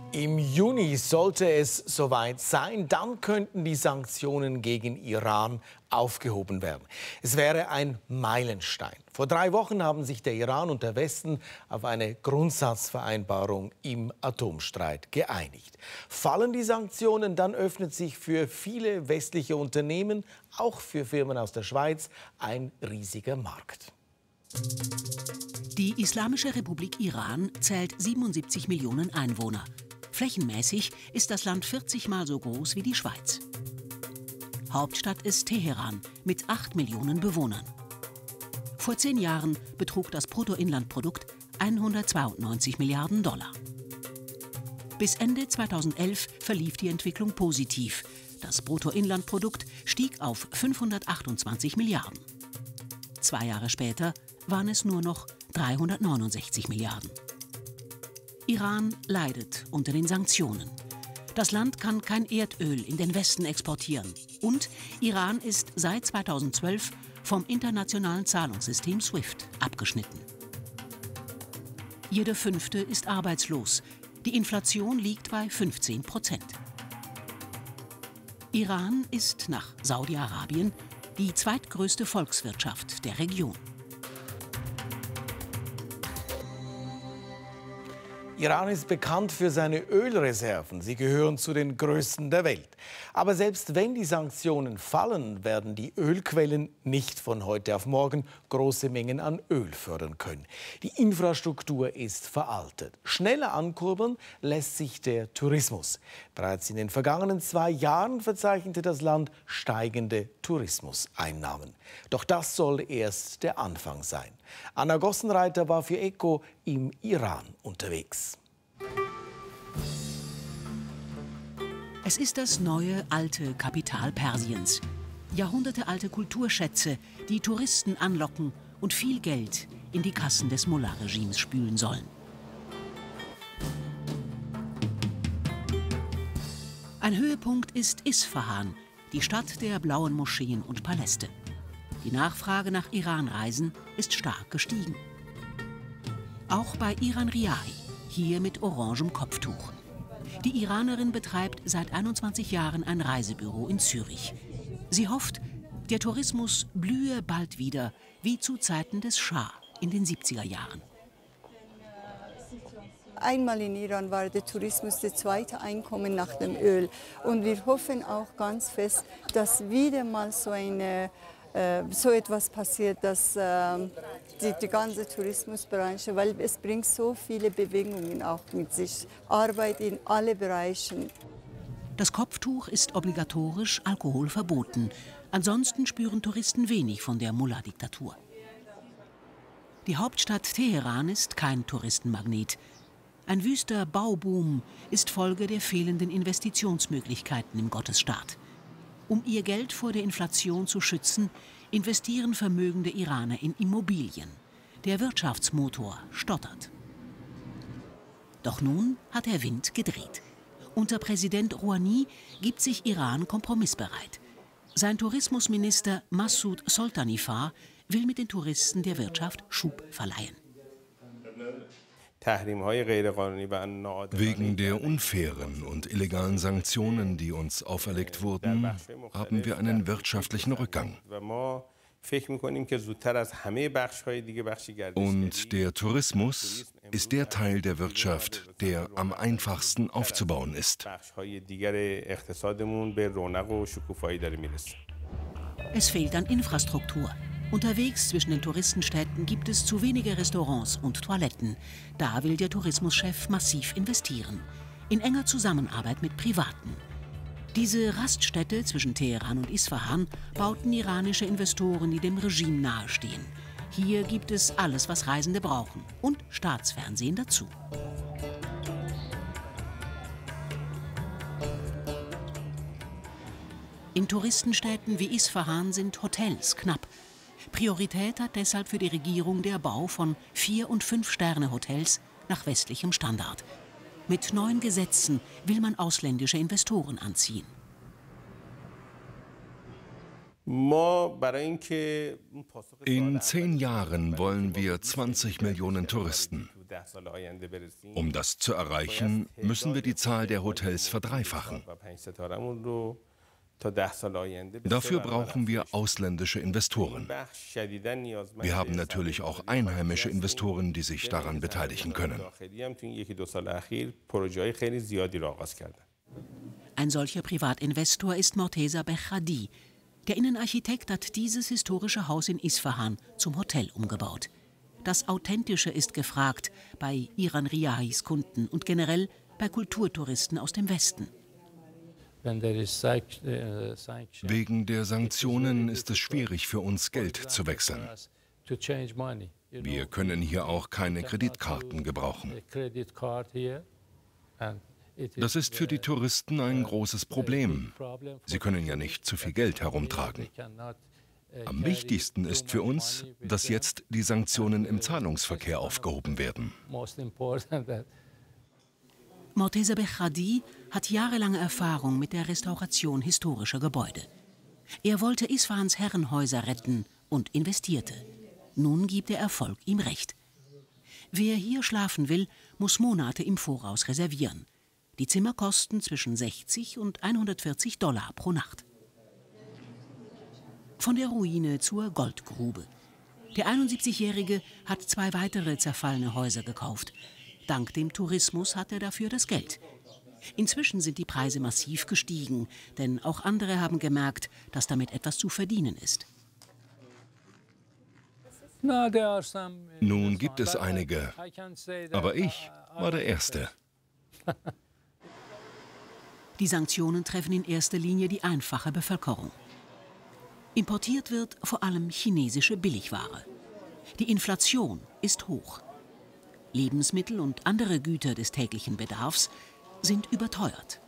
Im Juni sollte es soweit sein, dann könnten die Sanktionen gegen Iran aufgehoben werden. Es wäre ein Meilenstein. Vor 3 Wochen haben sich der Iran und der Westen auf eine Grundsatzvereinbarung im Atomstreit geeinigt. Fallen die Sanktionen, dann öffnet sich für viele westliche Unternehmen, auch für Firmen aus der Schweiz, ein riesiger Markt. Die Islamische Republik Iran zählt 77 Millionen Einwohner. Flächenmäßig ist das Land 40-mal so groß wie die Schweiz. Hauptstadt ist Teheran mit 8 Millionen Bewohnern. Vor 10 Jahren betrug das Bruttoinlandprodukt 192 Milliarden Dollar. Bis Ende 2011 verlief die Entwicklung positiv. Das Bruttoinlandprodukt stieg auf 528 Milliarden. 2 Jahre später waren es nur noch 369 Milliarden. Iran leidet unter den Sanktionen. Das Land kann kein Erdöl in den Westen exportieren. Und Iran ist seit 2012 vom internationalen Zahlungssystem SWIFT abgeschnitten. Jeder Fünfte ist arbeitslos. Die Inflation liegt bei 15%. Iran ist nach Saudi-Arabien die zweitgrößte Volkswirtschaft der Region. Iran ist bekannt für seine Ölreserven. Sie gehören zu den größten der Welt. Aber selbst wenn die Sanktionen fallen, werden die Ölquellen nicht von heute auf morgen große Mengen an Öl fördern können. Die Infrastruktur ist veraltet. Schneller ankurbeln lässt sich der Tourismus. Bereits in den vergangenen 2 Jahren verzeichnete das Land steigende Tourismuseinnahmen. Doch das soll erst der Anfang sein. Anna Gossenreiter war für ECO im Iran unterwegs. Es ist das neue, alte Kapital Persiens. Jahrhundertealte Kulturschätze, die Touristen anlocken und viel Geld in die Kassen des Mullah-Regimes spülen sollen. Ein Höhepunkt ist Isfahan, die Stadt der blauen Moscheen und Paläste. Die Nachfrage nach Iran-Reisen ist stark gestiegen. Auch bei Iran Riahi, hier mit orangem Kopftuch. Die Iranerin betreibt seit 21 Jahren ein Reisebüro in Zürich. Sie hofft, der Tourismus blühe bald wieder, wie zu Zeiten des Schah in den 70er Jahren. Einmal in Iran war der Tourismus das zweite Einkommen nach dem Öl. Und wir hoffen auch ganz fest, dass wieder mal so etwas passiert, dass die ganze Tourismusbranche, weil es bringt so viele Bewegungen auch mit sich, Arbeit in alle Bereichen. Das Kopftuch ist obligatorisch, Alkohol verboten. Ansonsten spüren Touristen wenig von der Mullah-Diktatur. Die Hauptstadt Teheran ist kein Touristenmagnet. Ein wüster Bauboom ist Folge der fehlenden Investitionsmöglichkeiten im Gottesstaat. Um ihr Geld vor der Inflation zu schützen, investieren vermögende Iraner in Immobilien. Der Wirtschaftsmotor stottert. Doch nun hat der Wind gedreht. Unter Präsident Rouhani gibt sich Iran kompromissbereit. Sein Tourismusminister Massoud Soltanifar will mit den Touristen der Wirtschaft Schub verleihen. Wegen der unfairen und illegalen Sanktionen, die uns auferlegt wurden, haben wir einen wirtschaftlichen Rückgang. Und der Tourismus ist der Teil der Wirtschaft, der am einfachsten aufzubauen ist. Es fehlt an Infrastruktur. Unterwegs zwischen den Touristenstädten gibt es zu wenige Restaurants und Toiletten. Da will der Tourismuschef massiv investieren. In enger Zusammenarbeit mit Privaten. Diese Raststätte zwischen Teheran und Isfahan bauten iranische Investoren, die dem Regime nahestehen. Hier gibt es alles, was Reisende brauchen. Und Staatsfernsehen dazu. In Touristenstädten wie Isfahan sind Hotels knapp. Priorität hat deshalb für die Regierung der Bau von 4- und 5-Sterne-Hotels nach westlichem Standard. Mit neuen Gesetzen will man ausländische Investoren anziehen. In 10 Jahren wollen wir 20 Millionen Touristen. Um das zu erreichen, müssen wir die Zahl der Hotels verdreifachen. Dafür brauchen wir ausländische Investoren. Wir haben natürlich auch einheimische Investoren, die sich daran beteiligen können. Ein solcher Privatinvestor ist Morteza Bechadi. Der Innenarchitekt hat dieses historische Haus in Isfahan zum Hotel umgebaut. Das Authentische ist gefragt bei Iran Riyahis Kunden und generell bei Kulturtouristen aus dem Westen. Wegen der Sanktionen ist es schwierig für uns, Geld zu wechseln. Wir können hier auch keine Kreditkarten gebrauchen. Das ist für die Touristen ein großes Problem. Sie können ja nicht zu viel Geld herumtragen. Am wichtigsten ist für uns, dass jetzt die Sanktionen im Zahlungsverkehr aufgehoben werden. Morteza Bechadi hat jahrelange Erfahrung mit der Restauration historischer Gebäude. Er wollte Isfahans Herrenhäuser retten und investierte. Nun gibt der Erfolg ihm recht. Wer hier schlafen will, muss Monate im Voraus reservieren. Die Zimmer kosten zwischen 60 und $140 pro Nacht. Von der Ruine zur Goldgrube. Der 71-Jährige hat 2 weitere zerfallene Häuser gekauft. Dank dem Tourismus hat er dafür das Geld. Inzwischen sind die Preise massiv gestiegen, denn auch andere haben gemerkt, dass damit etwas zu verdienen ist. Nun gibt es einige, aber ich war der Erste. Die Sanktionen treffen in erster Linie die einfache Bevölkerung. Importiert wird vor allem chinesische Billigware. Die Inflation ist hoch. Lebensmittel und andere Güter des täglichen Bedarfs sind überteuert.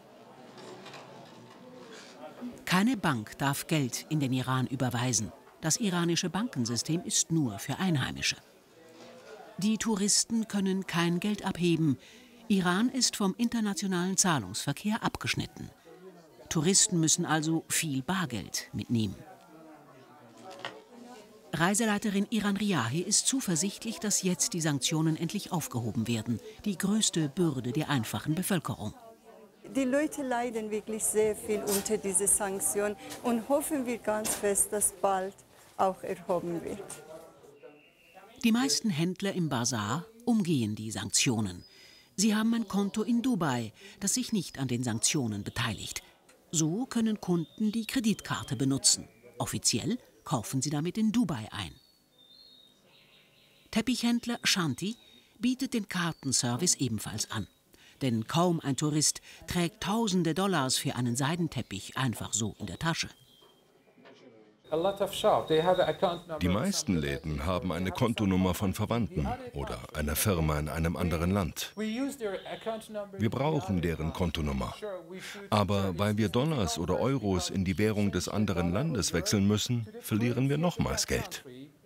Keine Bank darf Geld in den Iran überweisen. Das iranische Bankensystem ist nur für Einheimische. Die Touristen können kein Geld abheben. Iran ist vom internationalen Zahlungsverkehr abgeschnitten. Touristen müssen also viel Bargeld mitnehmen. Reiseleiterin Iran Riyahi ist zuversichtlich, dass jetzt die Sanktionen endlich aufgehoben werden. Die größte Bürde der einfachen Bevölkerung. Die Leute leiden wirklich sehr viel unter diese Sanktionen und hoffen wir ganz fest, dass bald auch erhoben wird. Die meisten Händler im Basar umgehen die Sanktionen. Sie haben ein Konto in Dubai, das sich nicht an den Sanktionen beteiligt. So können Kunden die Kreditkarte benutzen. Offiziell kaufen sie damit in Dubai ein. Teppichhändler Shanti bietet den Kartenservice ebenfalls an. Denn kaum ein Tourist trägt tausende Dollars für einen Seidenteppich einfach so in der Tasche. Die meisten Läden haben eine Kontonummer von Verwandten oder einer Firma in einem anderen Land. Wir brauchen deren Kontonummer. Aber weil wir Dollars oder Euros in die Währung des anderen Landes wechseln müssen, verlieren wir nochmals Geld.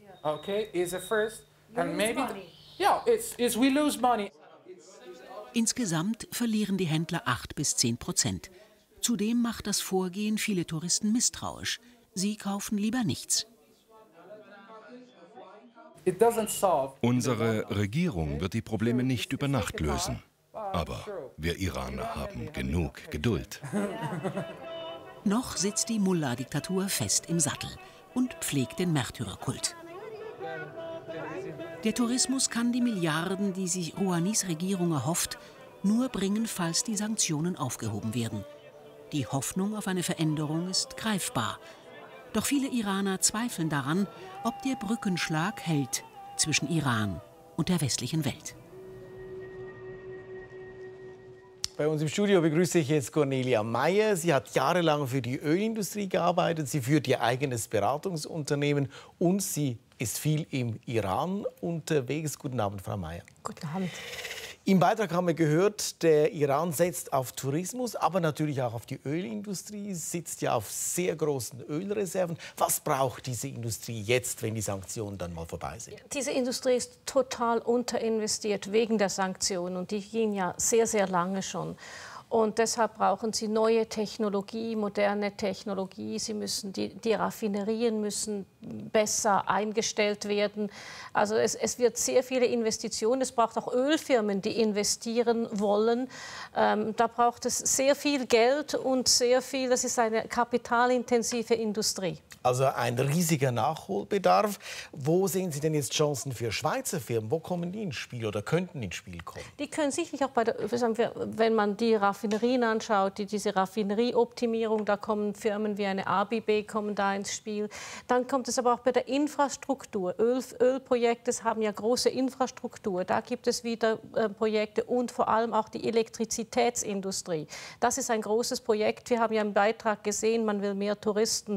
Insgesamt verlieren die Händler 8 bis 10%. Zudem macht das Vorgehen viele Touristen misstrauisch. Sie kaufen lieber nichts. Unsere Regierung wird die Probleme nicht über Nacht lösen. Aber wir Iraner haben genug Geduld. Noch sitzt die Mullah-Diktatur fest im Sattel und pflegt den Märtyrerkult. Der Tourismus kann die Milliarden, die sich Rouhanis Regierung erhofft, nur bringen, falls die Sanktionen aufgehoben werden. Die Hoffnung auf eine Veränderung ist greifbar. Doch viele Iraner zweifeln daran, ob der Brückenschlag hält zwischen Iran und der westlichen Welt. Bei uns im Studio begrüße ich jetzt Cornelia Meyer. Sie hat jahrelang für die Ölindustrie gearbeitet. Sie führt ihr eigenes Beratungsunternehmen und sie ist viel im Iran unterwegs. Guten Abend, Frau Meyer. Guten Abend. Im Beitrag haben wir gehört, der Iran setzt auf Tourismus, aber natürlich auch auf die Ölindustrie, sitzt ja auf sehr großen Ölreserven. Was braucht diese Industrie jetzt, wenn die Sanktionen dann mal vorbei sind? Diese Industrie ist total unterinvestiert wegen der Sanktionen und die gehen ja sehr, sehr lange schon. Und deshalb brauchen sie neue Technologie, moderne Technologie. Sie müssen die Raffinerien müssen besser eingestellt werden. Also es wird sehr viele Investitionen. Es braucht auch Ölfirmen, die investieren wollen. Da braucht es sehr viel Geld und sehr viel. Das ist eine kapitalintensive Industrie. Also ein riesiger Nachholbedarf. Wo sehen Sie denn jetzt Chancen für Schweizer Firmen? Wo kommen die ins Spiel oder könnten ins Spiel kommen? Die können sicherlich auch wenn man die Raffinerien anschaut, diese Raffinerieoptimierung, da kommen Firmen wie eine ABB kommen da ins Spiel. Dann kommt es aber auch bei der Infrastruktur. Ölprojekte haben ja große Infrastruktur. Da gibt es wieder Projekte und vor allem auch die Elektrizitätsindustrie. Das ist ein großes Projekt. Wir haben ja im Beitrag gesehen, man will mehr Touristen.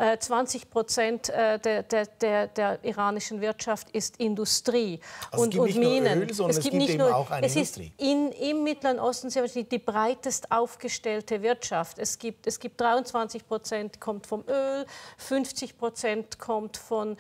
20% der iranischen Wirtschaft ist Industrie also und Minen. Öl, sondern es gibt nicht eben nur, auch eine es Industrie. Ist im Mittleren Osten sehr wahrscheinlich die breitest aufgestellte Wirtschaft. Es gibt 23% kommt vom Öl, 50% kommt von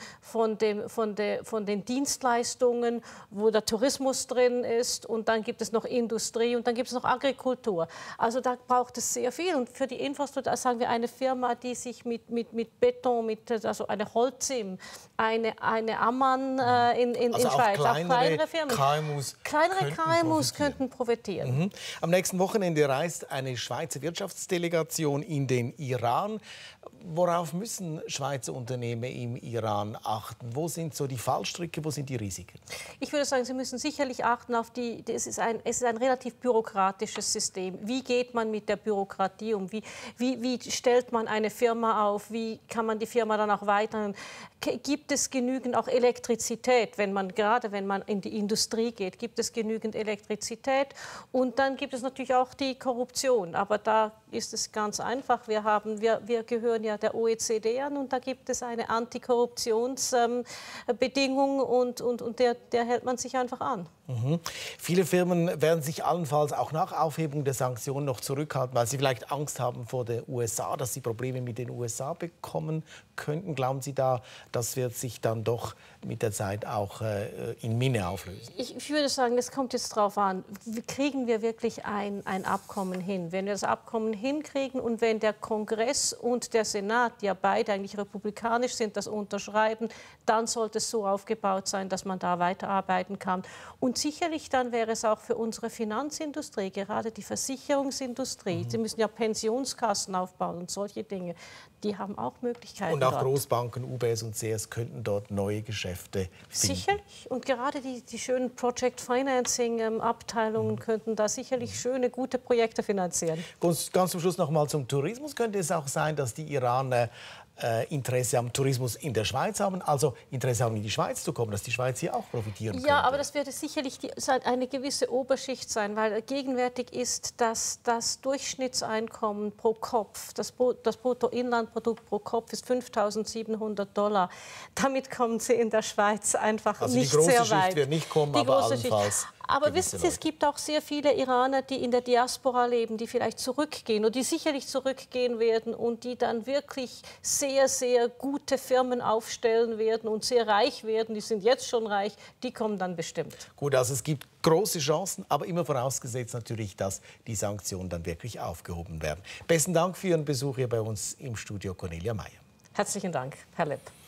den Dienstleistungen, wo der Tourismus drin ist, und dann gibt es noch Industrie und dann gibt es noch Agrikultur. Also da braucht es sehr viel. Und für die Infrastruktur, sagen wir, eine Firma, die sich mit Beton, also eine Holcim, eine Ammann in Schweiz, auch kleinere Firmen. Kleinere KMUs könnten profitieren. Am nächsten Wochenende reist eine Schweizer Wirtschaftsdelegation in den Iran. Worauf müssen Schweizer Unternehmen im Iran achten? Wo sind so die Fallstricke, wo sind die Risiken? Ich würde sagen, Sie müssen sicherlich achten auf es ist ein relativ bürokratisches System. Wie geht man mit der Bürokratie um? Wie stellt man eine Firma auf? Wie kann man die Firma dann auch weiter? Gibt es genügend auch Elektrizität, gerade wenn man in die Industrie geht, gibt es genügend Elektrizität? Und dann gibt es natürlich auch die Korruption. Aber da ist es ganz einfach. Wir gehören ja der OECD an und da gibt es eine Antikorruptionsbedingung und der hält man sich einfach an. Viele Firmen werden sich allenfalls auch nach Aufhebung der Sanktionen noch zurückhalten, weil sie vielleicht Angst haben vor den USA, dass sie Probleme mit den USA bekommen könnten. Glauben Sie da, das wird sich dann doch mit der Zeit auch in Minne auflösen? Ich würde sagen, es kommt jetzt darauf an, kriegen wir wirklich ein Abkommen hin? Wenn wir das Abkommen hinkriegen und wenn der Kongress und der Senat, die ja beide eigentlich republikanisch sind, das unterschreiben, dann sollte es so aufgebaut sein, dass man da weiterarbeiten kann. Und sicherlich dann wäre es auch für unsere Finanzindustrie, gerade die Versicherungsindustrie, sie müssen ja Pensionskassen aufbauen und solche Dinge, die haben auch Möglichkeiten. Und auch dort. Großbanken, UBS und CS könnten dort neue Geschäfte finden. Sicherlich. Und gerade die schönen Project Financing Abteilungen könnten da sicherlich schöne, gute Projekte finanzieren. Ganz zum Schluss noch mal zum Tourismus. Könnte es auch sein, dass die Iraner Interesse am Tourismus in der Schweiz haben, also Interesse haben, in die Schweiz zu kommen, dass die Schweiz hier auch profitieren könnte? Ja, aber das würde sicherlich eine gewisse Oberschicht sein, weil gegenwärtig ist das Durchschnittseinkommen pro Kopf, das Bruttoinlandprodukt pro Kopf ist $5.700. Damit kommen sie in der Schweiz einfach nicht sehr weit. Also die große Schicht wird nicht kommen, aber allenfalls. Aber wissen Sie, es gibt auch sehr viele Iraner, die in der Diaspora leben, die vielleicht zurückgehen oder die sicherlich zurückgehen werden und die dann wirklich sehr, sehr gute Firmen aufstellen werden und sehr reich werden. Die sind jetzt schon reich, die kommen dann bestimmt. Gut, also es gibt große Chancen, aber immer vorausgesetzt natürlich, dass die Sanktionen dann wirklich aufgehoben werden. Besten Dank für Ihren Besuch hier bei uns im Studio, Cornelia Meyer. Herzlichen Dank, Herr Lepp.